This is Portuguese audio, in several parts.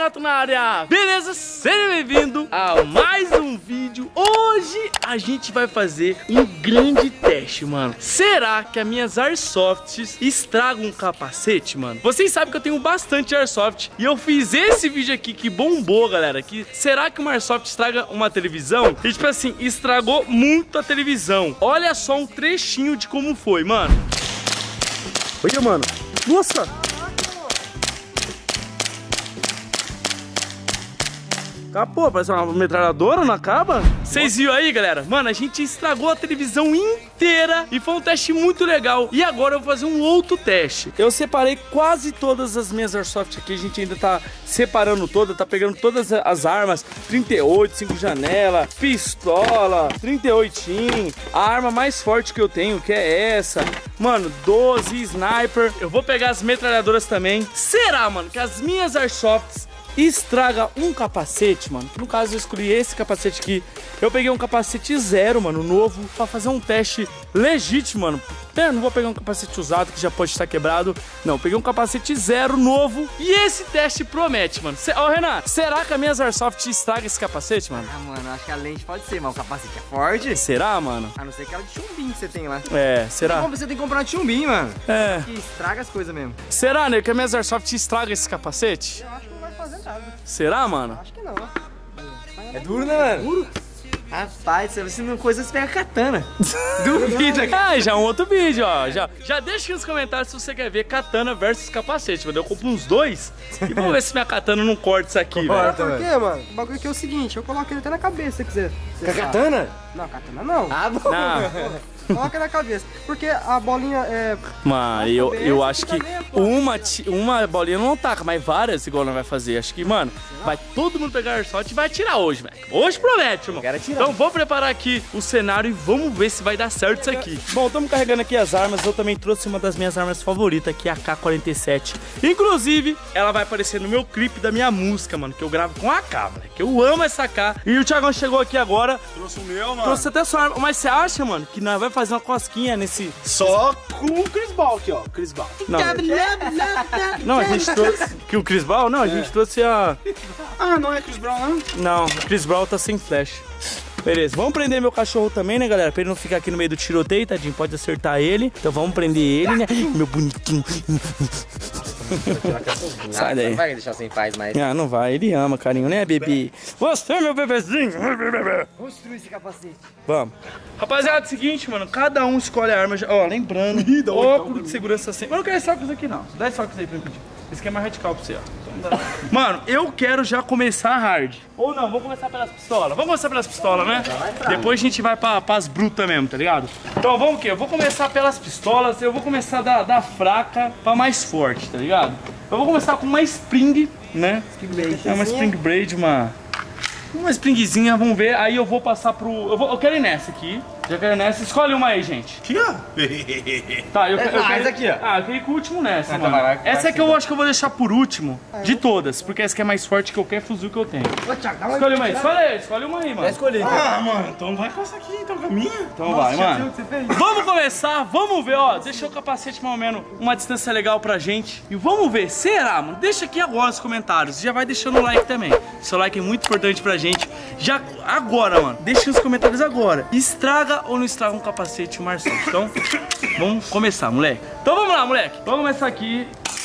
Renato na área. Beleza? Seja bem-vindo a mais um vídeo. Hoje a gente vai fazer um grande teste, mano. Será que as minhas Airsofts estragam um capacete, mano? Vocês sabem que eu tenho bastante Airsoft e eu fiz esse vídeo aqui que bombou, galera. Que será que uma Airsoft estraga uma televisão? E tipo assim, estragou muito a televisão. Olha só um trechinho de como foi, mano. Olha, mano. Nossa! Acabou, parece uma metralhadora, não acaba? Vocês viram aí, galera? Mano, a gente estragou a televisão inteira e foi um teste muito legal. E agora eu vou fazer um outro teste. Eu separei quase todas as minhas Airsoft aqui. A gente ainda tá separando todas, tá pegando todas as armas. 38, 5 janela, pistola, 38, a arma mais forte que eu tenho, que é essa. Mano, 12, sniper. Eu vou pegar as metralhadoras também. Será, mano, que as minhas Airsofts estraga um capacete, mano? No caso eu escolhi esse capacete aqui. Eu peguei um capacete zero, mano, novo, pra fazer um teste legítimo, mano. Não vou pegar um capacete usado que já pode estar quebrado. Não, peguei um capacete zero, novo. E esse teste promete, mano. Ó, Renan, será que a minha Airsoft estraga esse capacete, mano? Ah, mano, acho que a lente pode ser, mas o capacete é forte. Será, mano? A não ser aquela de chumbinho que você tem lá. É, será? Você tem que comprar uma de chumbinho, mano. É. Que estraga as coisas mesmo. Será, né, que a minha Airsoft estraga esse capacete? Eu acho que não vai fazer nada. Será, mano? Acho que não. É duro, né, mano? Duro. Rapaz, se não coisa, você pega katana. Duvido aqui. Ah, já é um outro vídeo, ó. Já deixa aqui nos comentários se você quer ver katana versus capacete, mano. Eu compro uns dois e vamos ver se minha katana não corta isso aqui, velho. Por quê, mano? O bagulho aqui é o seguinte, eu coloco ele até na cabeça, se quiser. Com a katana? Não, katana não. Ah, bom. Não. Coloca na cabeça. Porque a bolinha é... Mano, eu acho que uma bolinha não taca, mas várias igual não vai fazer. Acho que, mano, vai todo mundo pegar Airsoft e vai atirar hoje, velho. Hoje promete, irmão. Então vou preparar aqui o cenário e vamos ver se vai dar certo isso aqui. Bom, estamos carregando aqui as armas. Eu também trouxe uma das minhas armas favoritas, que é a AK-47. Inclusive, ela vai aparecer no meu clipe da minha música, mano, que eu gravo com a AK, velho. Que eu amo essa AK. E o Thiagão chegou aqui agora. Trouxe o meu, mano. Trouxe até sua arma. Mas você acha, mano, que nós vai fazer uma cosquinha nesse... Só com o Chris Ball aqui, ó. Chris Ball. Não, a gente trouxe... Que o Chris Brown? Não, a gente trouxe a... Ah, não é Chris Brown, não? Não, o Chris Brown tá sem flash. Beleza, vamos prender meu cachorro também, né, galera? Pra ele não ficar aqui no meio do tiroteio, tadinho. Pode acertar ele. Então vamos prender ele, né? Meu bonitinho. Sai daí. Não vai deixar sem paz mais. Ah, não vai. Ele ama, carinho, né, bebê? Você é meu bebezinho. Vamos destruir esse capacete. Vamos. Rapaziada, é o seguinte, mano. Cada um escolhe a arma. Ó, lembrando. Óculos de segurança sempre. Mas não quero esse óculos aqui, não. Dá esse óculos aí pra mim pedir. Esse aqui é mais radical pra você, ó. Mano, eu quero já começar hard. Ou não, vamos começar pelas pistolas. Vamos começar pelas pistolas, né? Depois a gente vai pras brutas mesmo, tá ligado? Então vamos o quê? Eu vou começar pelas pistolas. Eu vou começar da fraca pra mais forte, tá ligado? Eu vou começar com uma Spring, né? É uma Spring Braid, uma Springzinha, vamos ver. Aí eu vou passar pro... Eu quero ir nessa aqui. Já quero ir nessa. Escolhe uma aí, gente. Aqui, ó. Tá, eu quero... essa aqui, ó. Ah, eu queria ir com o último nessa, mano. vai, essa é que eu acho que eu vou deixar por último de todas. Porque essa que é mais forte que qualquer fuzil que eu tenho. Escolhe uma aí. Escolhe uma aí, mano. Escolhi. Ah, mano, então vai com essa aqui, então, com a minha. Então vai, mano. Vamos começar, vamos ver, ó. Deixa o capacete mais ou menos uma distância legal pra gente. E vamos ver, será, mano? Deixa aqui agora nos comentários. Já vai deixando o like também. Seu like é muito importante pra gente. Já agora, mano. Deixa nos comentários agora. Estraga ou não estraga um capacete e uma Airsoft? Então, vamos começar, moleque. Então vamos lá, moleque. Vamos começar aqui.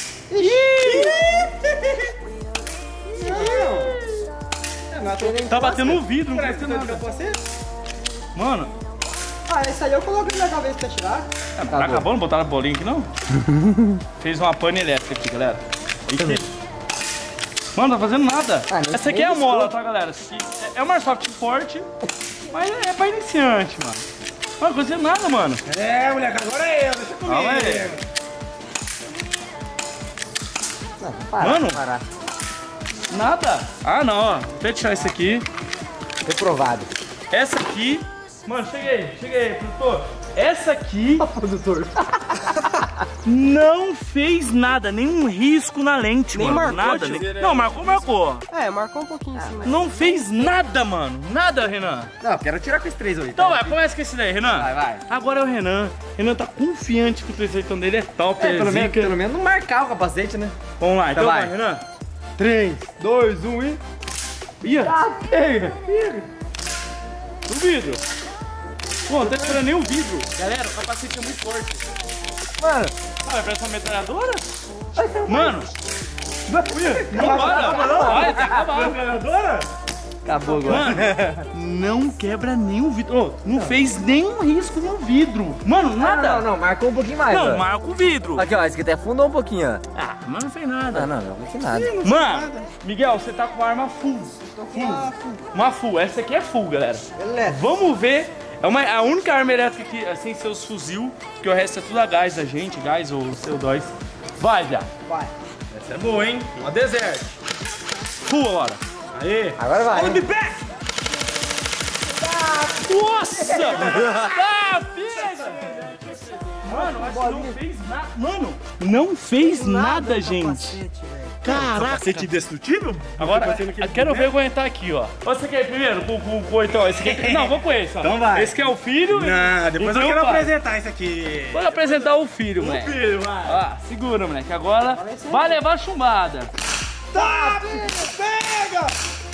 Tá batendo no vidro, não parece nada. Mano. Ah, esse aí eu coloco na cabeça pra tirar. Tá acabando? Não botaram a bolinha aqui, não? Fez uma pane elétrica aqui, galera. Mano, tá fazendo nada. Essa aqui é a mola, tá, galera? Essa aqui é uma Airsoft forte, mas é pra iniciante, mano. Não tá fazendo nada, mano. É, moleque, agora é eu. Deixa comigo. Calma aí. Mano, nada. Ah, não, ó. Deixa eu tirar isso aqui. Reprovado. Essa aqui... Mano, chega aí, produtor. Essa aqui... Produtor. Não fez nada, nenhum risco na lente, Nem mano. marcou, Nada. tio. Não, marcou. É, marcou um pouquinho assim. Mas... Não fez nada, mano. Nada, Renan. Não, quero tirar com esse 3 hoje. Então vai, começa com esse daí, Renan. Vai. Agora é o Renan. Renan tá confiante que o 38 dele é top, É, pelo zica. menos não marcar o capacete, né? Vamos lá, então Então vai, vai. Renan. 3, 2, 1 e... Ia, Pega! o vidro. Pô, não tá esperando nem o vidro. Galera, o capacete é muito forte. Mano, Ah, vai pra essa metralhadora? Mano, não para. Vai, tá acabado. Metralhadora? acabou agora. Mano, não quebra nenhum vidro. Ô, não fez nenhum risco no vidro. Mano, nada. Não, marcou um pouquinho mais. Não, ó. marca o vidro. Aqui, ó, esse aqui até afundou um pouquinho, ó. Ah, mas não fez nada. Não fez nada. Mano, Miguel, você tá com a arma full. Uma full. Essa aqui é full, galera. Beleza. Vamos ver. É a única arma elétrica que, sem seus fuzil, que o resto é tudo a gás da gente, gás ou CO2. Vai, já. Vai. Essa é boa, hein? Uma desert. Full agora. Aê! Agora vai. Olha o back! Nossa! Ah, pega! Mano, acho que não fez nada. Mano, não fez nada, gente. Caraca. Capacete indestrutível? Agora, eu quero ver aguentar aqui, ó. Você quer ir primeiro? Com então, esse aqui. Não, vou com esse, ó. Então vai. Esse que é o filho. Não, depois e eu tem quero o pai. apresentar isso aqui. Vou apresentar o filho, moleque. Filho, vai. Ó, segura, moleque. Agora vai levar chumbada. Tá, pega!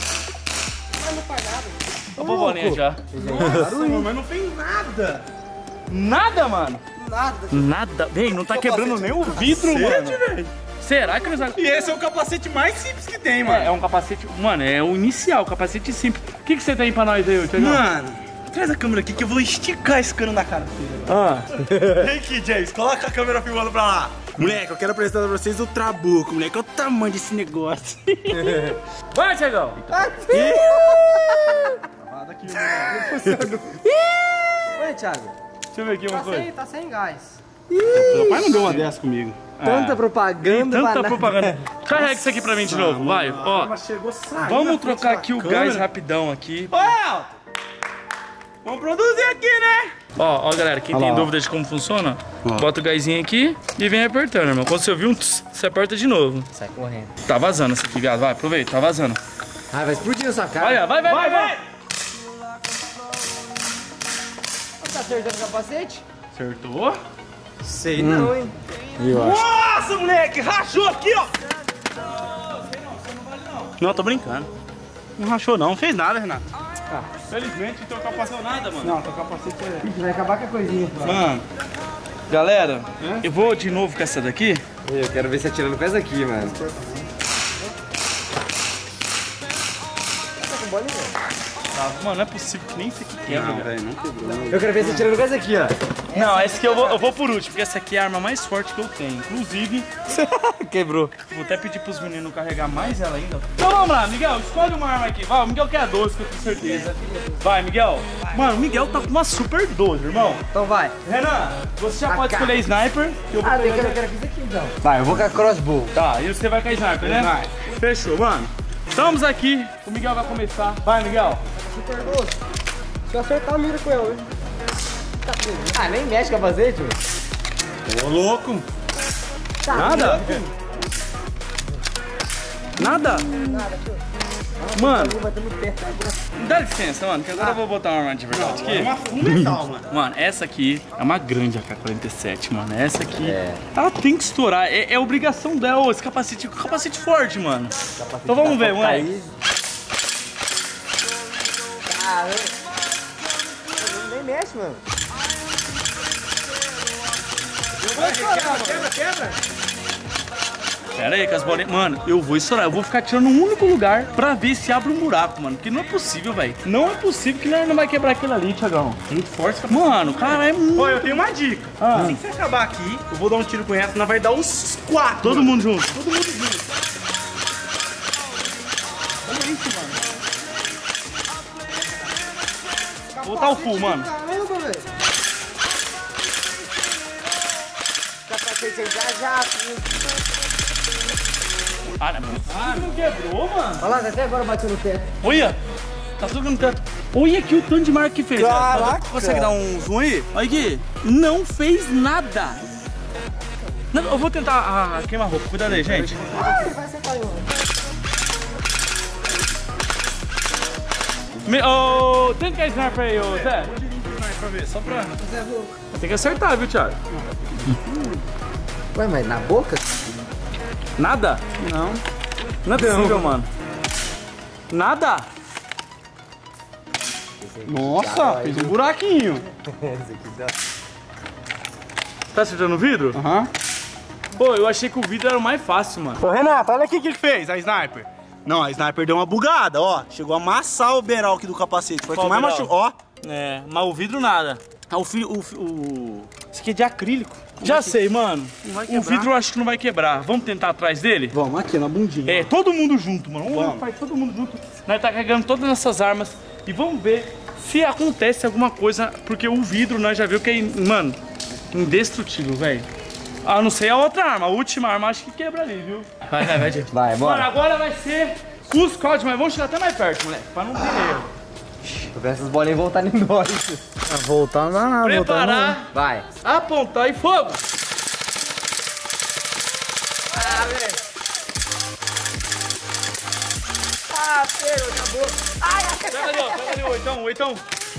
Ó, a bolinha já. Nossa, mano, mas não fez nada. Nada, mano. Nada. Nada. Vem, não tá quebrando nem o vidro, mano. Velho. Será que eles... E esse é o capacete mais simples que tem, mano. É um capacete... Mano, é o inicial, capacete simples. O que você tem pra nós aí, Thiago? Mano, traz a câmera aqui que eu vou esticar esse cano da cara dele. Ah. Vem aqui, James, coloca a câmera filmando pra lá. Moleque, eu quero apresentar pra vocês o Trabuco, moleque. Olha o tamanho desse negócio. Vai, Thiagão. Oi, Thiago. Deixa eu ver aqui uma coisa. Tá sem gás. Meu pai não deu uma dessa comigo. Tanta propaganda. pra Tanta nada. propaganda. Carrega isso aqui pra mim de novo, vai. Ó, Mas chegou saindo vamos na frente trocar da aqui o câmera. gás rapidão aqui. Ô, Elton! Vamos produzir aqui, né? Ó, galera, quem Olha tem lá, ó. dúvida de como funciona, Ó. bota o gásinho aqui e vem apertando, irmão. Quando você ouvir um tss, você aperta de novo. Sai correndo. Tá vazando esse aqui, gás. Vai, aproveita, tá vazando. Ai, vai explodir na sua cara. Vai, ó, vai. Tá acertando o capacete? Acertou? Sei não, hein? Nossa, moleque, rachou aqui, ó. Não, tô brincando. Não rachou não, fez nada, Renato. Felizmente, então não capacete nada, mano. Não, teu capacete é... Ixi, vai acabar com a coisinha. Mano, galera, eu vou de novo com essa daqui. Eu quero ver você atirando com essa aqui, mano. Tá, mano, não é possível que nem isso aqui quebra, Não, velho. velho, não quebrou. Eu quero ver você atirando com essa aqui, ó. Não, essa aqui eu vou por último, porque essa aqui é a arma mais forte que eu tenho. Inclusive, Quebrou. vou até pedir pros meninos carregar mais ela ainda. Então vamos lá, Miguel, escolhe uma arma aqui. Vai, o Miguel quer a 12, que eu tenho certeza. Vai, Miguel. Mano, o Miguel tá com uma super 12, irmão. Então vai. Renan, você já pode escolher sniper. Que eu vou Eu pegar- quero isso aqui então. Vai, eu vou com a crossbow. Tá, e você vai com a sniper, né? Fechou, mano. Estamos aqui, o Miguel vai começar. Vai, Miguel. Super doce. Se eu acertar, mira com ele, hein? Ah, nem mexe o capacete, velho. Ô, louco. Nada? Nada? Mano, dá licença, mano, que agora eu vou botar uma arma de verdade É aqui. uma fundamental, mano. Mano, essa aqui é uma grande AK-47, mano. Essa aqui, ela tem que estourar. É obrigação dela. Ô, esse capacete forte, mano. Então vamos ver, moleque. Caramba. Nem mexe, mano. Quebra. Pera aí, que as bolinhas... Mano, eu vou estourar. Eu vou ficar tirando um único lugar pra ver se abre um buraco, mano. Porque não é possível, velho. Não é possível que nós não vai quebrar aquilo ali, Thiagão. Muito forte. Mano, cara, é muito... Ó, eu tenho uma dica. Assim que você acabar aqui, eu vou dar um tiro com essa, nós vai dar uns 4. Todo mundo junto. Todo mundo junto. Olha isso, mano. Vou botar o full, mano. Caramba, velho. Capacete já. Ah, não quebrou, mano. Olha lá, até agora bateu no teto. Olha, tá tudo no teto. Olha aqui o tanto de marca que fez. Caraca. Consegue dar um zoom aí? Olha aqui. Não fez nada. Não, eu vou tentar queimar roupa. Cuidado aí, gente. Vai acertar em um. Tenta que é sniper aí, ô Zé. Pra ver, só pra... Tem que acertar, viu, Thiago? Ué, mas na boca? Nada? Não. Não é possível, mano. Nada? Nossa, fez um buraquinho. Esse aqui dá. Tá acertando o vidro? Aham. Pô, eu achei que o vidro era o mais fácil, mano. Ô, Renato, olha aqui o que ele fez, a Sniper. Não, a Sniper deu uma bugada, ó. Chegou a amassar o beiral aqui do capacete. Foi o que mais beiral? machucou, ó. É, mas o vidro nada. Ah, Isso aqui é de acrílico. Já sei, mano. vai O quebrar. vidro eu acho que não vai quebrar. Vamos tentar atrás dele? Vamos aqui na bundinha. É, todo mundo junto, mano. Vamos. Faz todo mundo junto. Nós tá carregando todas essas armas e vamos ver se acontece alguma coisa, porque o vidro nós já viu que é, mano, indestrutível, velho. Ah, não sei a outra arma, a última arma acho que quebra ali, viu? Vai, Diego. Vai, Mano, bora. agora vai ser com os códigos, mas vamos chegar até mais perto, moleque, pra não ter erro. Tô vendo essas bolinhas voltarem embora. Voltar não dá nada. Preparar, Vai. apontar e fogo! Ah, pegou, acabou. Pega ali, ó, pega ali, oitão, oitão.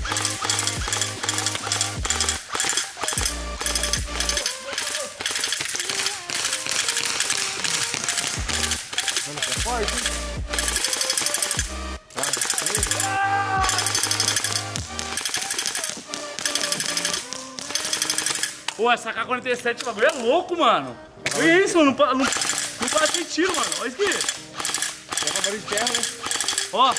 Pô, essa K-47 bagulho é louco, mano. Olha isso, mano. Não bate tiro, mano. Olha isso aqui. Ó.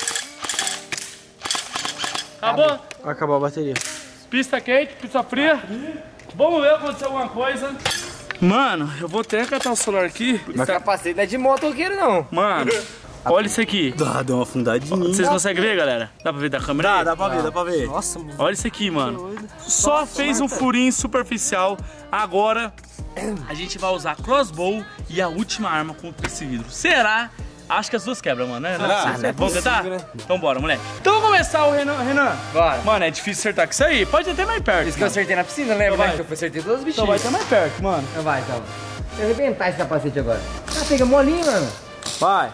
Acabou? Vai acabar a bateria. Pista quente, pista fria. Vamos ver se aconteceu alguma coisa. Mano, eu vou até catar o celular aqui. Mas capacete não é de motoqueiro, não. Mano, olha isso aqui. Deu uma afundadinha. Vocês conseguem ver, galera? Dá pra ver da câmera? aí? Dá pra ver, dá pra ver. Nossa, mano. Olha isso aqui, mano. Só fez um furinho superficial. Agora a gente vai usar crossbow e a última arma contra esse vidro. Será? Acho que as duas quebram, mano, né? Será? Vamos tentar? Então bora, moleque. Então vamos começar o Renan. Bora. Mano, é difícil acertar com isso aí. Pode até mais perto. Isso que eu acertei na piscina, lembra? Então vai. Que eu acertei todos os Então bichinhos. vai até mais perto, mano. Então vai, então. Deixa eu arrebentar esse capacete agora. Ah, pega molinho, mano. Vai.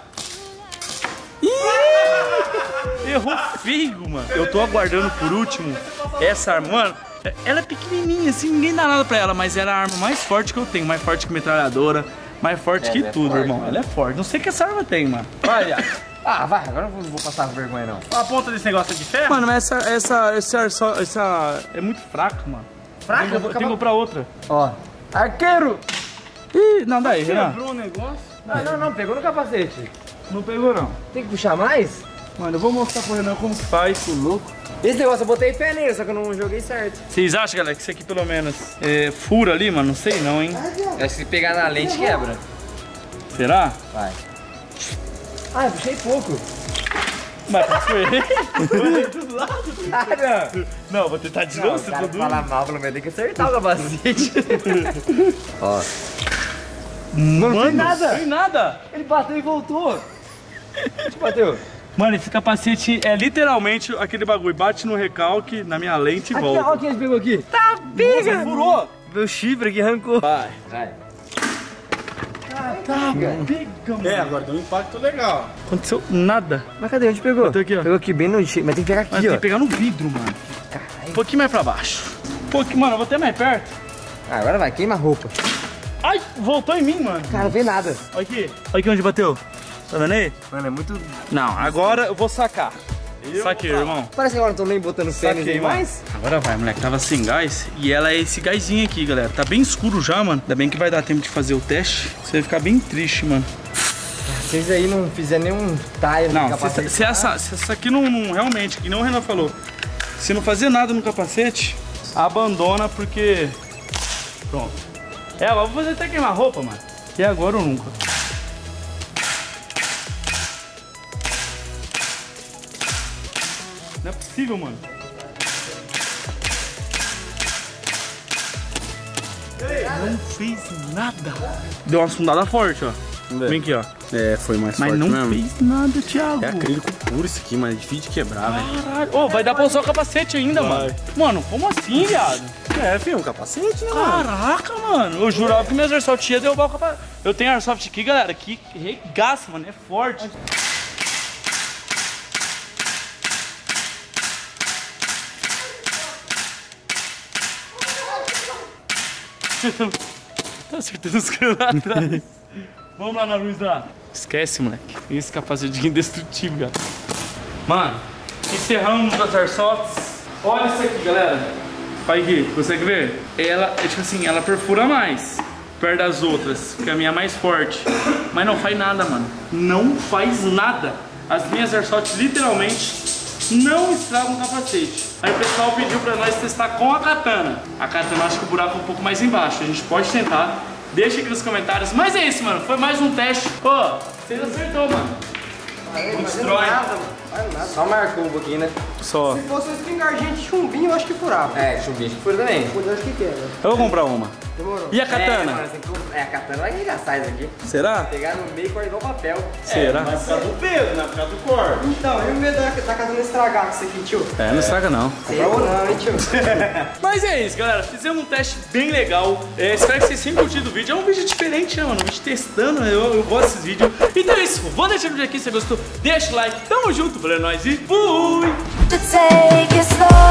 Errou feio, mano. Eu tô aguardando por último essa arma. Mano, ela é pequenininha, assim, ninguém dá nada pra ela, mas ela é a arma mais forte que eu tenho. Mais forte que metralhadora, mais forte que ela é tudo, forte, irmão. mano. Ela é forte. Não sei o que essa arma tem, mano. Vai, viado. Ah, vai. Agora eu não vou passar vergonha, não. A ponta desse negócio é de ferro? Mano, mas essa é muito fraca, mano. Fraca? Eu tenho que comprar outra. Ó. Arqueiro! Ih, não, daí, Renan. Quebrou o negócio. Não. Pegou no capacete. Não pegou, não. Tem que puxar mais? Mano, eu vou mostrar pro Renan como que faz. Tô louco. Esse negócio eu botei pé nele, só que eu não joguei certo. Vocês acham, galera, que isso aqui pelo menos fura ali, mano? Não sei não, hein? Acho que se pegar na lente quebra. Será? Vai. Ah, eu puxei pouco. Mas foi. Ah, não. Não, vou tentar de Não, novo, o se cara for fala mal, pelo menos tem que acertar o capacete. Ó. Mano, não tem nada. Não tem nada. Ele bateu e voltou. Onde bateu? Mano, esse capacete é literalmente aquele bagulho. Bate no recalque, na minha lente e Aqui, volta. ó, quem pegou aqui. Tá pega! Furou. Meu chifre aqui arrancou. Vai. Vai. Tá, pega, mano. Agora deu um impacto legal. Aconteceu nada. Mas cadê? Onde pegou? Bateu aqui, ó. Pegou aqui bem no chifre, mas tem que pegar Mas aqui, tem ó. que pegar no vidro, mano. Um pouquinho mais pra baixo. Mano, eu vou até mais perto. Ah, agora vai, queima a roupa. Ai, voltou em mim, mano. Cara, não vê nada. Olha aqui onde bateu. Tá vendo aí? Mano, é muito... Não, agora eu vou sacar. Saquei, irmão. Parece que agora não tô nem botando pênis Saquei, demais. mano. Agora vai, moleque. Tava sem gás. E ela é esse gásinho aqui, galera. Tá bem escuro já, mano. Ainda bem que vai dar tempo de fazer o teste. Você vai ficar bem triste, mano. Se vocês aí não fizerem nenhum tile no Não, capacete... se essa aqui não realmente, que não o Renan falou, se não fazer nada no capacete, abandona porque... Pronto. Agora vou fazer até queimar roupa, mano. E agora ou nunca. Não é possível, mano. Não fez nada. Deu uma fundada forte, ó. Vem aqui, ó. É, foi mais Mas forte não mesmo. fez nada, Thiago. É acrílico puro isso aqui, mas é difícil de quebrar, velho. Caralho. Ô, vai dar pra usar o capacete ainda, mano. Mano, como assim, viado? É, filho, um capacete, né, mano? Caraca, mano. Eu jurava que minhas airsoft ia derrubar o capacete. Eu tenho airsoft aqui, galera, que regaça, mano. É forte. Tá acertando os caras lá atrás. Vamos lá na luz lá. Esquece, moleque. Esse capacete indestrutível, cara. Mano, encerramos as airsoft's. Olha isso aqui, galera. Pai Gui, consegue ver? Ela, é tipo assim, ela perfura mais perto das outras, porque a minha é mais forte. Mas não faz nada, mano. Não faz nada. As minhas airsoft's literalmente não estragam o capacete. Aí o pessoal pediu pra nós testar com a katana. A katana, acho que o buraco é um pouco mais embaixo. A gente pode tentar. Deixa aqui nos comentários. Mas é isso, mano. Foi mais um teste. Ô, vocês acertou, mano. Não destrói. Só marcou um pouquinho, né? Só. Se fosse um espingardinho de chumbinho, eu acho que furava. É, chumbinho que fura também. Eu acho que quebra. Eu vou comprar uma. Demorou. E a katana? Mano, a katana vai arregaçar isso aqui. Será? Pegar no meio e cortar igual papel. Será? Vai ficar do peso, né? Vai ficar do corte. Então, e o medo da katana estragar com isso aqui, tio? É, não estraga não. Sei ou não, hein, tio? Mas é isso, galera. Fizemos um teste bem legal. Espero que vocês tenham curtido o vídeo. É um vídeo diferente, né, mano? Um vídeo testando. Eu gosto desses vídeos. Então é isso. Vou deixar o vídeo aqui. Se você gostou, deixa o like. Tamo junto, valeu, nós e fui! To take it slow.